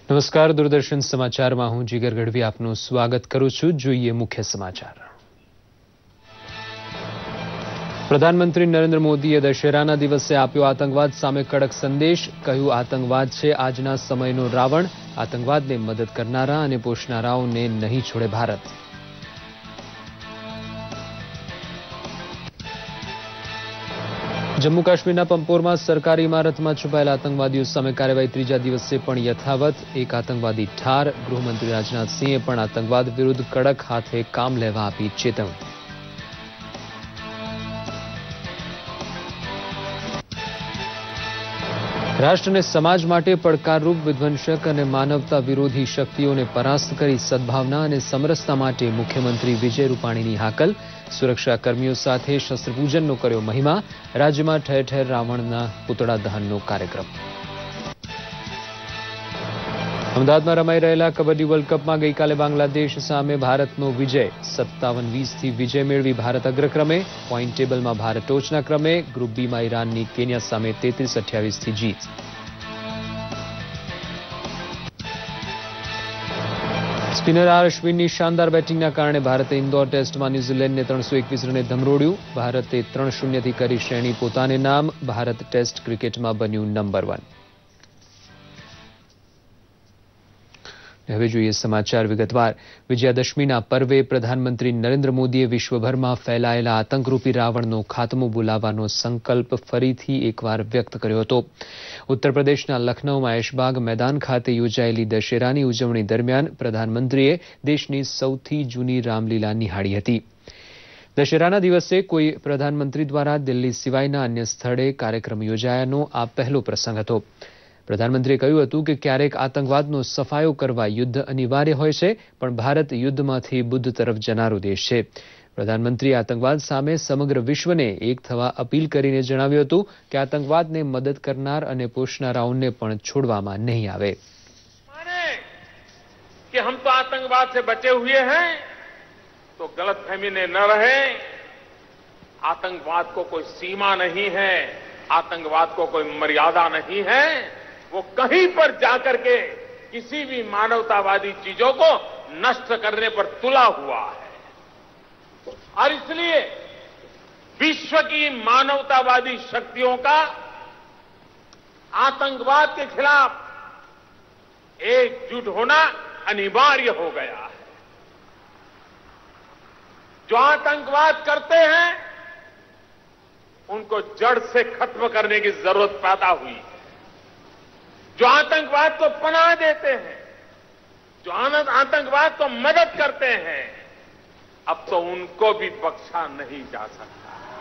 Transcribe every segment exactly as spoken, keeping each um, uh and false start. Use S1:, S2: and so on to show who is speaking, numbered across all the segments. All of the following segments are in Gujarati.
S1: નમસ્કાર, દૂરદર્શન સમાચારમાં હું જીગર ગઢવી આપનું સ્વાગત કરું છું. જોઈએ મુખ્ય સમાચાર. પ્રધાનમંત્રી નરેન્દ્ર મોદીએ દશેરાના દિવસે આપ્યો આતંકવાદ સામે કડક સંદેશ. કહ્યું, આતંકવાદ છે આજના સમયનો રાવણ. આતંકવાદને મદદ કરનારા અને પોષનારાઓને નહીં છોડે ભારત. જમ્મુ કાશ્મીરના પંપોરમાં સરકારી ઇમારતમાં છુપાયેલા આતંકવાદીઓ સામે કાર્યવાહી ત્રીજા દિવસે પણ યથાવત. એક આતંકવાદી ઠાર. ગૃહમંત્રી રાજનાથસિંહે પણ આતંકવાદ વિરુદ્ધ કડક હાથે કામ લેવા આપી ચેતવણી. રાષ્ટ્ર અને સમાજ માટે પડકારરૂપ વિધ્વંસક અને માનવતા વિરોધી શક્તિઓને પરાસ્ત કરી સદભાવના અને સમરસતા માટે મુખ્યમંત્રી વિજય રૂપાણીની હાકલ. સુરક્ષાકર્મીઓ સાથે શસ્ત્રપૂજનનો કર્યો મહિમા. રાજ્યમાં ઠેર ઠેર રાવણના પુતળા દહનનો કાર્યક્રમ. અમદાવાદમાં રમાઈ રહેલા કબડ્ડી વર્લ્ડ કપમાં ગઈકાલે બાંગ્લાદેશ સામે ભારતનો વિજય. સત્તાવન વીસથી વિજય મેળવી ભારત અગ્રક્રમે. પોઈન્ટ ટેબલમાં ભારત ટોચના ક્રમે. ગ્રુપ બીમાં ઈરાનની કેન્યા સામે તેત્રીસ અઠ્યાવીસથી જીત. સ્પિનર આર અશ્વિનની શાનદાર બેટિંગના કારણે ભારતે ઇન્દોર ટેસ્ટમાં ન્યૂઝીલેન્ડને ત્રણસો એકવીસ રને ધમરોડ્યું. ભારતે ત્રણ શૂન્યથી કરી શ્રેણી પોતાને નામ. ભારત ટેસ્ટ ક્રિકેટમાં બન્યું નંબર વન. હવે જોઈએ સમાચાર વિગતવાર. વિજયાદશમીના પર્વે પ્રધાનમંત્રી નરેન્દ્ર મોદીએ વિશ્વભરમાં ફેલાયેલા આતંકરૂપી રાવણનો ખાતમો બોલાવવાનો સંકલ્પ ફરીથી એકવાર વ્યક્ત કર્યો હતો. ઉત્તર પ્રદેશના લખનૌમાં ऐशबाग મેદાન ખાતે યોજાયેલી દશેરાની ઉજવણી દરમિયાન પ્રધાનમંત્રીએ દેશની સૌથી જૂની રામલીલા નિહાળી હતી. દશેરાના દિવસે કોઈ પ્રધાનમંત્રી દ્વારા દિલ્હી સિવાયના અન્ય સ્થળે કાર્યક્રમ યોજાયાનો આ પહેલો પ્રસંગ હતો. પ્રધાનમંત્રીએ કહ્યું હતું કે ક્યારેક આતંકવાદનો સફાયો કરવા યુદ્ધ અનિવાર્ય હોય છે, પણ ભારત યુદ્ધમાંથી બુદ્ધ તરફ જનારો દેશ છે. પ્રધાનમંત્રીએ આતંકવાદ સામે સમગ્ર વિશ્વને એક થવા અપીલ કરીને જણાવ્યું હતું કે આતંકવાદને મદદ કરનાર અને પોષનારાઓને પણ છોડવામાં નહીં આવે.
S2: कि हम तो आतंकवाद से बचे हुए हैं तो गलतफहमी न रहे. आतंकवाद को कोई सीमा नहीं है, आतंकवाद को कोई मर्यादा नहीं है. वो कहीं पर जाकर के किसी भी मानवतावादी चीजों को नष्ट करने पर तुला हुआ है. और इसलिए विश्व की मानवतावादी शक्तियों का आतंकवाद के खिलाफ एकजुट होना अनिवार्य हो गया है. जो आतंकवाद करते हैं उनको जड़ से खत्म करने की जरूरत पैदा हुई है. जो आतंकवाद को पनाह देते हैं, जो आतंकवाद को मदद करते हैं, अब तो उनको भी बख्शा नहीं जा सकता.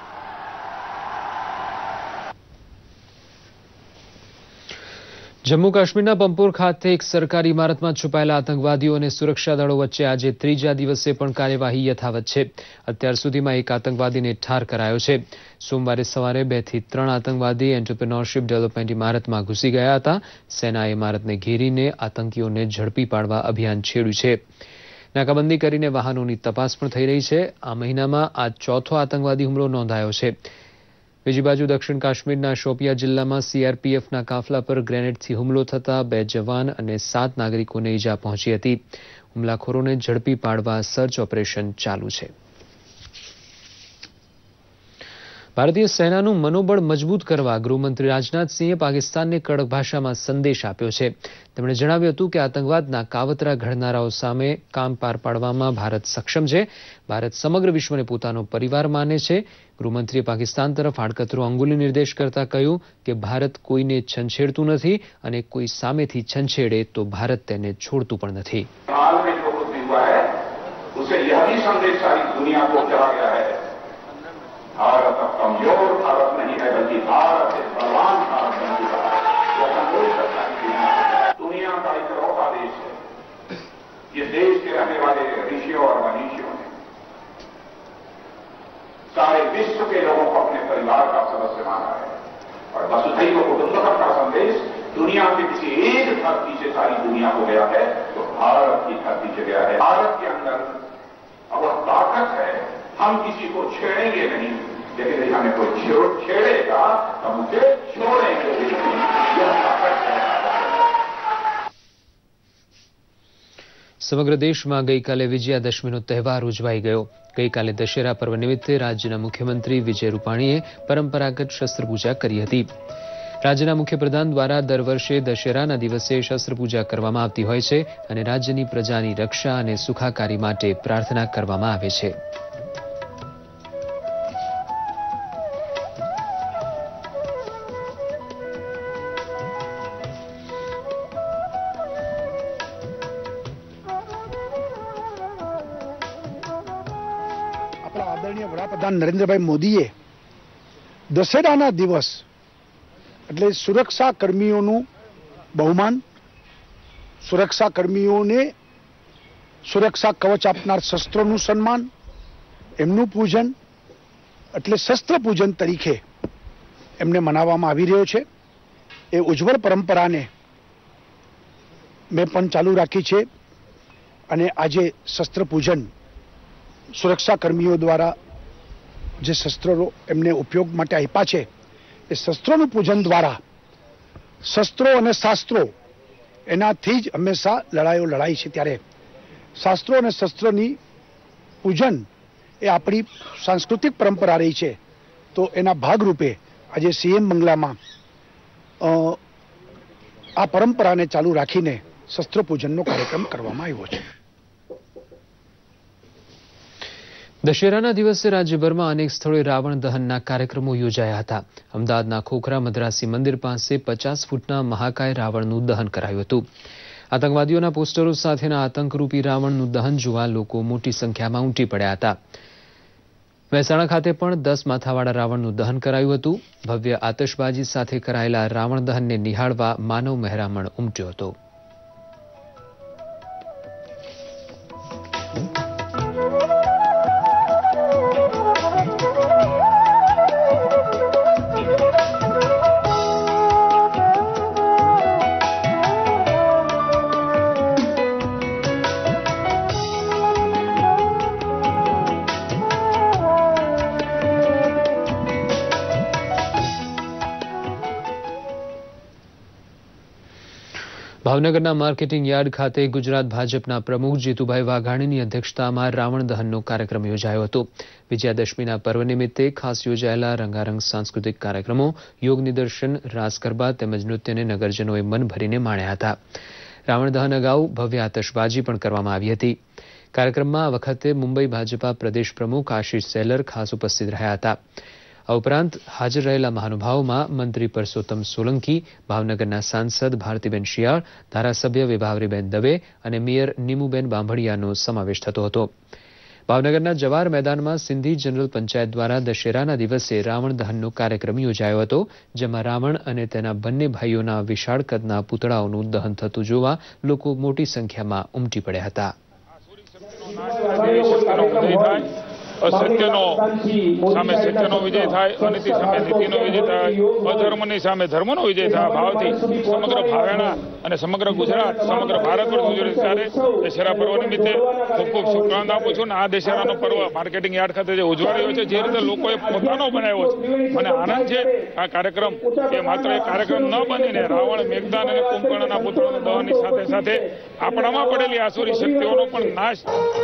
S1: જમ્મુ કાશ્મીરના પંપોર ખાતે એક સરકારી ઇમારતમાં છુપાયેલા આતંકવાદીઓ અને સુરક્ષા દળો વચ્ચે આજે ત્રીજા દિવસે પણ કાર્યવાહી યથાવત છે. અત્યાર સુધીમાં એક આતંકવાદીને ઠાર કરાયો છે. સોમવારે સવારે બે થી ત્રણ આતંકવાદી એન્ટરપ્રિન્યોરશિપ ડેવલપમેન્ટ ઇમારતમાં ઘૂસી ગયા હતા. સેનાએ ઇમારતને ઘેરીને આતંકીઓને ઝડપી પાડવા અભિયાન છેડ્યું છે. નાકાબંધી કરીને વાહનોની તપાસ પણ થઈ રહી છે. આ મહિનામાં આ ચોથો આતંકવાદી હુમલો નોંધાયો છે. બીજી બાજુ દક્ષિણ કાશ્મીરના શોપિયા જિલ્લામાં સીઆરપીએફના કાફલા પર ગ્રેનેડથી હુમલો થતા બે જવાન અને સાત નાગરિકોને ઈજા પહોંચી હતી. હુમલાખોરોને ઝડપી પાડવા સર્ચ ઓપરેશન ચાલુ છે. ભારતીય સેનાનું મનોબળ મજબૂત કરવા ગૃહમંત્રી રાજનાથસિંહે પાકિસ્તાનને કડક ભાષામાં સંદેશ આપ્યો છે. તેમણે જણાવ્યું હતું કે આતંકવાદના કાવતરા ઘડનારાઓ સામે કામ પાર પાડવામાં ભારત સક્ષમ છે. ભારત સમગ્ર વિશ્વને પોતાનો પરિવાર માને છે. ગૃહમંત્રીએ પાકિસ્તાન તરફ આડકતરો અંગુલી નિર્દેશ કરતા કહ્યું કે ભારત કોઈને છંછેડતું નથી અને કોઈ સામેથી છંછેડે તો ભારત તેને છોડતું પણ નથી.
S3: भारत अब कमजोर भारत नहीं है, बल्कि भारत एक बलवान भारत बन चुका है. यह संदेश करता है दुनिया का इकलौता देश है. ये देश के रहने वाले ऋषियों और मनीषियों ने सारे विश्व के लोगों को अपने परिवार का सदस्य माना है. और वसुधैव कुटुंबकम का संदेश दुनिया के किसी एक धरती से सारी दुनिया को गया है तो भारत की धरती से गया है. भारत के अंदर अब वह ताकत है. हम किसी को छेड़ेंगे नहीं, लेकिन यदि हमें कोई छेड़ेगा तो उसे छोड़ेंगे नहीं. यह ताकत है.
S1: સમગ્ર દેશમાં ગઈકાલે વિજયાદશમીનો તહેવાર ઉજવાઈ ગયો. ગઈકાલે દશેરા પર્વ નિમિત્તે રાજ્યના મુખ્યમંત્રી વિજય રૂપાણીએ પરંપરાગત શસ્ત્રપૂજા કરી હતી. રાજ્યના મુખ્યપ્રધાન દ્વારા દર વર્ષે દશેરાના દિવસે શસ્ત્રપૂજા કરવામાં આવતી હોય છે અને રાજ્યની પ્રજાની રક્ષા અને સુખાકારી માટે પ્રાર્થના કરવામાં આવે છે.
S4: આદરણીય વડાપ્રધાન નરેન્દ્રભાઈ મોદીએ દશેરાના દિવસ એટલે સુરક્ષા કર્મીઓનું બહુમાન, સુરક્ષા કર્મીઓને સુરક્ષા કવચ આપનાર શસ્ત્રોનું સન્માન, એમનું પૂજન એટલે શસ્ત્ર પૂજન તરીકે એમને મનાવવામાં આવી રહ્યો છે. એ ઉજ્જવળ પરંપરાને મેં પણ ચાલુ રાખી છે અને આજે શસ્ત્ર પૂજન સુરક્ષા કર્મીઓ દ્વારા જે શસ્ત્રો એમને ઉપયોગ માટે આપ્યા છે એ શસ્ત્રોનું પૂજન દ્વારા શસ્ત્રો અને શાસ્ત્રો એનાથી જ હંમેશા લડાઈઓ લડાઈ છે. ત્યારે શાસ્ત્રો અને શસ્ત્રોની પૂજન એ આપણી સાંસ્કૃતિક પરંપરા રહી છે. તો એના ભાગરૂપે આજે સીએમ બંગલામાં આ પરંપરાને ચાલુ રાખીને શસ્ત્ર પૂજનનો કાર્યક્રમ કરવામાં આવ્યો છે.
S1: દશેરાના દિવસે રાજ્યભરમાં અનેક સ્થળોએ રાવણ દહનના કાર્યક્રમો યોજાયા હતા. અમદાવાદના ખોખરા મદ્રાસી મંદિર પાસે પચાસ ફૂટના મહાકાય રાવણનું દહન કરાયું હતું. આતંકવાદીઓના પોસ્ટરો સાથેના આતંકરૂપી રાવણનું દહન જોવા લોકો મોટી સંખ્યામાં ઉમટી પડ્યા હતા. મહેસાણા ખાતે પણ દસ માથાવાળા રાવણનું દહન કરાયું હતું. ભવ્ય આતશબાજી સાથે કરાયેલા રાવણ દહનને નિહાળવા માનવ મહેરામણ ઉમટ્યો હતો. ભાવનગરના માર્કેટિંગ યાર્ડ ખાતે ગુજરાત ભાજપના પ્રમુખ જીતુભાઈ વાઘાણીની અધ્યક્ષતામાં રાવણ દહનનો કાર્યક્રમ યોજાયો હતો. વિજયાદશમીના પર્વ નિમિત્તે ખાસ યોજાયેલા રંગારંગ સાંસ્કૃતિક કાર્યક્રમો, યોગ નિદર્શન, રાસ ગરબા તેમજ નૃત્યને નગરજનોએ મન ભરીને માણ્યા હતા. રાવણ દહન અગાઉ ભવ્ય આતશબાજી પણ કરવામાં આવી હતી. કાર્યક્રમમાં આ વખતે મુંબઈ ભાજપા પ્રદેશ પ્રમુખ આશિષ સેલર ખાસ ઉપસ્થિત રહ્યા હતા. આ ઉપરાંત હાજર રહેલા મહાનુભાવોમાં મંત્રી પરસોત્તમ સોલંકી, ભાવનગરના સાંસદ ભારતીબેન શિયાળ, ધારાસભ્ય વિભાવરીબેન દવે અને મેયર નીમુબેન બાંભડિયાનો સમાવેશ થતો હતો. ભાવનગરના જવાહર મેદાનમાં સિંધી જનરલ પંચાયત દ્વારા દશેરાના દિવસે રાવણ દહનનો કાર્યક્રમ યોજાયો હતો, જેમાં રાવણ અને તેના બંને ભાઈઓના વિશાળ કદના પૂતળાઓનું દહન થતું જોવા લોકો મોટી સંખ્યામાં ઉમટી પડ્યા હતા.
S5: અસત્યનો સામે સત્યનો વિજય થાય, અનીતિ સામે નીતિનો વિજય થાય, અધર્મની સામે ધર્મનો વિજય થાય ભાવથી સમગ્ર ભાવેણા અને સમગ્ર ગુજરાત, સમગ્ર ભારત વર્ષ ઉજવણી ત્યારે દશેરા પર્વ નિમિત્તે ખૂબ ખૂબ શુભકામના આપું છું. અને આ દશેરાનો પર્વ માર્કેટિંગ યાર્ડ ખાતે જે ઉજવાઈ રહ્યો છે, જે રીતે લોકોએ પોતાનો બનાવ્યો છે, મને આનંદ છે. આ કાર્યક્રમ એ માત્ર એક કાર્યક્રમ ન બનીને રાવણ, મેઘદાન અને કુંભકર્ણના પુત્રોના દહનની સાથે સાથે આપણામાં પડેલી આસુરી શક્તિઓનો પણ નાશ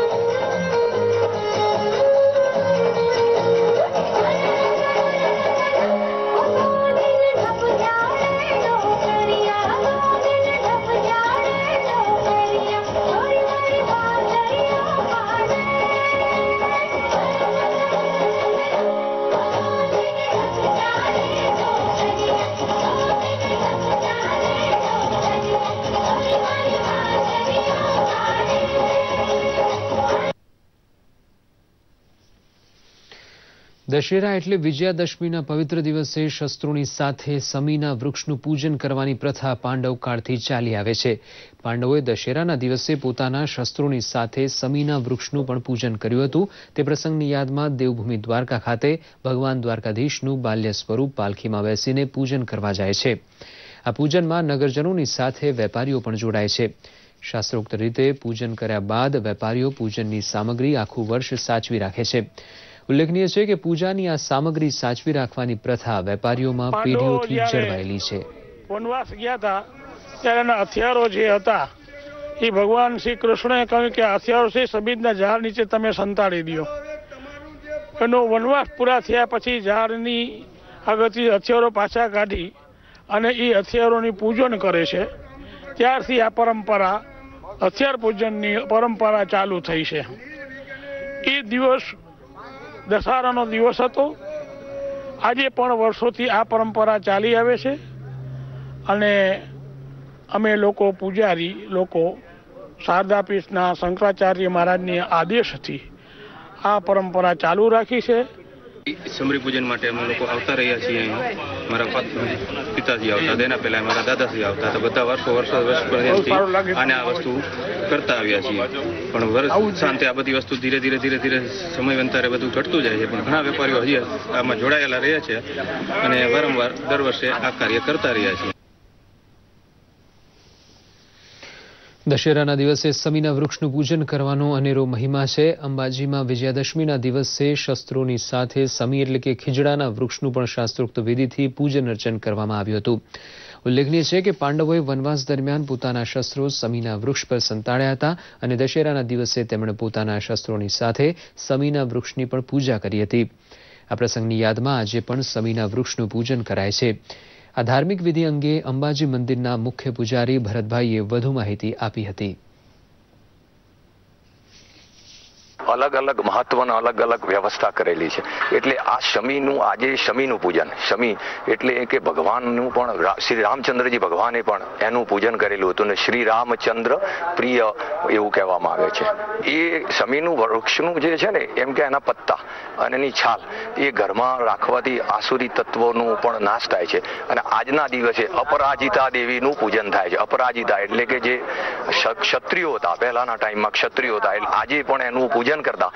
S1: દશેરા એટલે વિજયાદશમીના પવિત્ર દિવસે શસ્ત્રોની સાથે સમીના વૃક્ષનું પૂજન કરવાની પ્રથા પાંડવ કાળથી ચાલી આવે છે. પાંડવોએ દશેરાના દિવસે પોતાના શસ્ત્રોની સાથે સમીના વૃક્ષનું પણ પૂજન કર્યું હતું. તે પ્રસંગની યાદમાં દેવભૂમિ દ્વારકા ખાતે ભગવાન દ્વારકાધીશનું બાલ્ય સ્વરૂપ પાલખીમાં બેસીને પૂજન કરવા જાય છે. આ પૂજનમાં નગરજનોની સાથે વેપારીઓ પણ જોડાય છે. શાસ્ત્રોક્ત રીતે પૂજન કર્યા બાદ વેપારીઓ પૂજનની સામગ્રી આખું વર્ષ સાચવી રાખે છે. ઉલ્લેખનીય છે કે પૂજાની આ સામગ્રી સાચવી રાખવાની પ્રથા વેપારીઓમાં પેઢીઓથી જળવાયેલી છે.
S5: વનવાસ ગયા હતા ત્યારે હથિયારો જે હતા
S6: એ ભગવાન શ્રી કૃષ્ણએ કહ્યું કે હથિયારો છે સબીજના ઝાડ નીચે તમે સંતાડી દો. એનો વનવાસ પૂરા થયા પછી ઝાડની આગળથી હથિયારો પાછા કાઢી અને એ હથિયારોની પૂજન કરે છે. ત્યારથી આ પરંપરા હથિયાર પૂજનની પરંપરા ચાલુ થઈ છે. એ દિવસ દશહરાનો દિવસ હતો. આજે પણ વર્ષોથી આ પરંપરા ચાલી આવે છે અને અમે લોકો પૂજારી લોકો શારદા પીઠના શંકરાચાર્ય મહારાજની આદેશથી આ પરંપરા ચાલુ રાખી છે.
S7: સમરી પૂજન માટે અમે લોકો આવતા રહ્યા છીએ. મારા પિતાજી આવતા, તેના પહેલા મારા દાદાજી આવતા હતા. બધા વર્ષો વર્ષો વર્ષ આને આ વસ્તુ કરતા આવ્યા છીએ. પણ વર્ષ શાંતિ આ બધી વસ્તુ ધીરે ધીરે ધીરે ધીરે સમય અંતરે બધું ઘટતું જાય છે. પણ ઘણા વેપારીઓ હજી આમાં જોડાયેલા રહ્યા છે અને વારંવાર દર વર્ષે આ કાર્ય કરતા રહ્યા છે.
S1: દશેરાના દિવસે સમીના વૃક્ષનું પૂજન કરવાનો અનેરો મહિમા છે. અંબાજીમાં વિજયાદશમીના દિવસે શસ્ત્રોની સાથે સમી એટલે કે ખીજડાના વૃક્ષનું પણ શાસ્ત્રોક્ત વિધિથી પૂજન અર્ચન કરવામાં આવ્યું હતું. ઉલ્લેખનીય છે કે પાંડવોએ વનવાસ દરમિયાન પોતાના શસ્ત્રો સમીના વૃક્ષ પર સંતાડ્યા હતા અને દશેરાના દિવસે તેમણે પોતાના શસ્ત્રોની સાથે સમીના વૃક્ષની પણ પૂજા કરી હતી. આ પ્રસંગની યાદમાં આજે પણ સમીના વૃક્ષનું પૂજન કરાય છે. આ ધાર્મિક વિધિ અંગે અંબાજી મંદિરના મુખ્ય પૂજારી ભરતભાઈએ વધુ માહિતી આપી હતી.
S8: અલગ અલગ મહત્વના અલગ અલગ વ્યવસ્થા કરેલી છે. એટલે આ શમીનું આજે શમીનું પૂજન, શમી એટલે કે ભગવાનનું પણ શ્રી રામચંદ્રજી ભગવાને પણ એનું પૂજન કરેલું હતું ને શ્રી રામચંદ્ર પ્રિય એવું કહેવામાં આવે છે. એ શમીનું વૃક્ષનું જે છે ને એમ કે એના પત્તા અને એની છાલ એ ઘરમાં રાખવાથી આસુરી તત્વોનું પણ નાશ થાય છે. અને આજના દિવસે અપરાજિતા દેવીનું પૂજન થાય છે. અપરાજિતા એટલે કે જે ક્ષત્રિયો હતા, પહેલાના ટાઈમમાં ક્ષત્રિયો હતા, એટલે આજે પણ એનું પૂજન કરતા.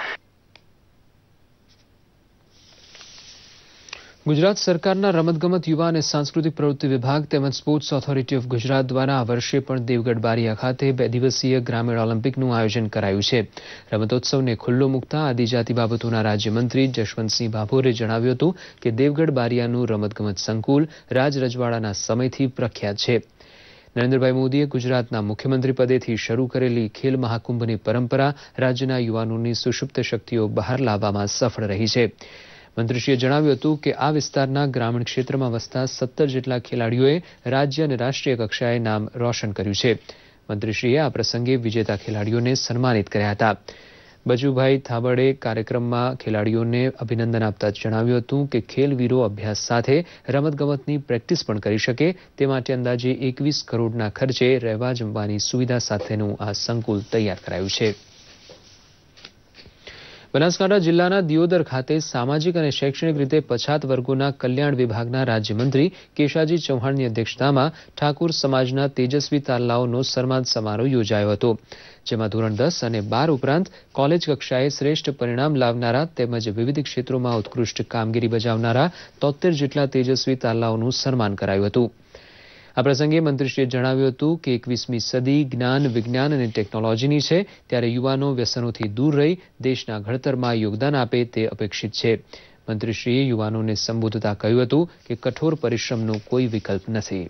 S1: ગુજરાત સરકારના રમતગમત, યુવા અને સાંસ્કૃતિક પ્રવૃત્તિ વિભાગ તેમજ સ્પોર્ટ્સ ઓથોરિટી ઓફ ગુજરાત દ્વારા આ વર્ષે પણ દેવગઢ બારિયા ખાતે બે દિવસીય ગ્રામીણ ઓલિમ્પિકનું આયોજન કરાયું છે. રમતોત્સવને ખુલ્લો મૂકતા આદિજાતિ બાબતોના રાજ્યમંત્રી જશવંતસિંહ ભાભોરે જણાવ્યું હતું કે દેવગઢ બારિયાનું રમતગમત સંકુલ રાજ રજવાડાના સમયથી પ્રખ્યાત છે. નરેન્દ્રભાઈ મોદીએ ગુજરાતના મુખ્યમંત્રી પદેથી શરૂ કરેલી ખેલ મહાકુંભની પરંપરા રાજ્યના યુવાનોની સુષુપ્ત શક્તિઓ બહાર લાવવામાં સફળ રહી છે. મંત્રીશ્રીએ જણાવ્યું હતું કે આ વિસ્તારના ગ્રામીણ ક્ષેત્રમાં વસતા સત્તર જેટલા ખેલાડીઓએ રાજ્ય અને રાષ્ટ્રીય કક્ષાએ નામ રોશન કર્યું છે. મંત્રીશ્રીએ આ પ્રસંગે વિજેતા ખેલાડીઓને સન્માનિત કર્યા હતા. બચુભાઈ થાબડે કાર્યક્રમમાં ખેલાડીઓને અભિનંદન આપતા જણાવ્યું હતું કે ખેલવીરો અભ્યાસ સાથે રમતગમતની પ્રેક્ટિસ પણ કરી શકે તે માટે અંદાજે એકવીસ કરોડના ખર્ચે રહેવા જમવાની સુવિધા સાથેનું આ સંકુલ તૈયાર કરાયું છે. બનાસકાંઠા જિલ્લાના દિયોદર ખાતે સામાજિક અને શૈક્ષણિક રીતે પછાત વર્ગોના કલ્યાણ વિભાગના રાજ્યમંત્રી કેશાજી ચૌહાણની અધ્યક્ષતામાં ઠાકુર સમાજના તેજસ્વી તારલાઓનો સન્માન સમારોહ યોજાયો હતો. જેમાં ધોરણ દસ અને બાર ઉપરાંત કોલેજ કક્ષાએ શ્રેષ્ઠ પરિણામ લાવનારા તેમજ વિવિધ ક્ષેત્રોમાં ઉત્કૃષ્ટ કામગીરી બજાવનારા તોતેર જેટલા તેજસ્વી તારલાઓનું સન્માન કરાયું હતું. આ પ્રસંગે મંત્રીશ્રીએ જણાવ્યું હતું કે એકવીસમી સદી જ્ઞાન, વિજ્ઞાન અને ટેકનોલોજીની છે, ત્યારે યુવાનો વ્યસનોથી દૂર રહી દેશના ઘડતરમાં યોગદાન આપે તે અપેક્ષિત છે. મંત્રીશ્રીએ યુવાનોને સંબોધતા કહ્યું હતું કે કઠોર પરિશ્રમનો કોઈ વિકલ્પ નથી.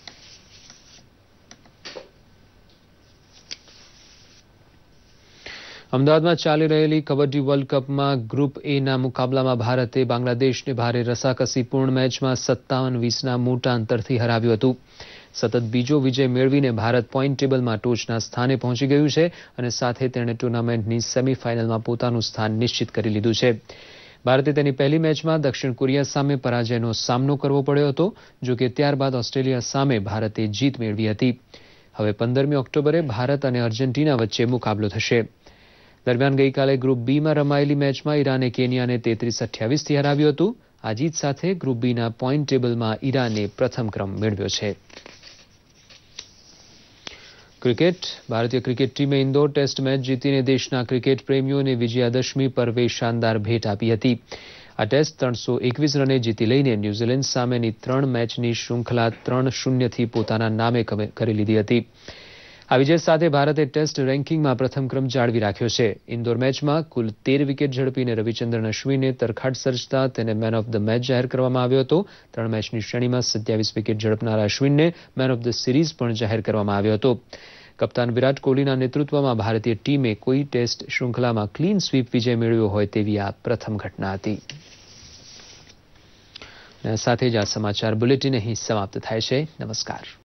S1: અમદાવાદમાં ચાલી રહેલી કબડ્ડી વર્લ્ડ કપમાં ગ્રુપ એના મુકાબલામાં ભારતે બાંગ્લાદેશને ભારે રસાકસીપૂર્ણ મેચમાં સત્તાવન વીસના મોટા અંતરથી હરાવ્યું હતું. સતત બીજો વિજય મેળવીને ભારત પોઈન્ટ ટેબલમાં ટોચના સ્થાને પહોંચી ગયું છે અને સાથે તેણે ટુર્નામેન્ટની સેમીફાઇનલમાં પોતાનું સ્થાન નિશ્ચિત કરી લીધું છે. ભારતે તેની પહેલી મેચમાં દક્ષિણ કોરિયા સામે પરાજયનો સામનો કરવો પડ્યો હતો. જોકે ત્યારબાદ ઓસ્ટ્રેલિયા સામે ભારતે જીત મેળવી હતી. હવે પંદરમી ઓક્ટોબરે ભારત અને અર્જેન્ટિના વચ્ચે મુકાબલો થશે. દરમિયાન ગઈકાલે ગ્રુપ બીમાં રમાયેલી મેચમાં ઈરાને કેન્યાને તેત્રીસ અઠ્યાવીસથી હરાવ્યું હતું. આ જીત સાથે ગ્રુપ બીના પોઈન્ટ ટેબલમાં ઈરાને પ્રથમ ક્રમ મેળવ્યો છે. ક્રિકેટ. ભારતીય ક્રિકેટ ટીમે ઇન્દોર ટેસ્ટ મેચ જીતીને દેશના ક્રિકેટ પ્રેમીઓને વિજયાદશમી પર્વે શાનદાર ભેટ આપી હતી. આ ટેસ્ટ ત્રણસો એકવીસ રને જીતી લઈને ન્યૂઝીલેન્ડ સામેની ત્રણ મેચની શૃંખલા ત્રણ શૂન્યથી પોતાના નામે કરી લીધી હતી. આ વિજય સાથે ભારતે ટેસ્ટ રેન્કિંગમાં પ્રથમ ક્રમ જાળવી રાખ્યો છે. ઇન્દોર મેચમાં કુલ તેર વિકેટ ઝડપીને રવિચંદ્રન અશ્વિને તરખાટ સર્જતા તેને મેન ઓફ ધ મેચ જાહેર કરવામાં આવ્યો હતો. ત્રણ મેચની શ્રેણીમાં સત્યાવીસ વિકેટ ઝડપનારા અશ્વિનને મેન ઓફ ધ સિરીઝ પણ જાહેર કરવામાં આવ્યો હતો. કપ્તાન વિરાટ કોહલીના નેતૃત્વમાં ભારતીય ટીમે કોઈ ટેસ્ટ શૃંખલામાં ક્લીન સ્વીપ વિજય મેળવ્યો હોય તેવી આ પ્રથમ ઘટના હતી. સાથે જ આ સમાચાર બુલેટિન અહીં સમાપ્ત થાય છે. નમસ્કાર.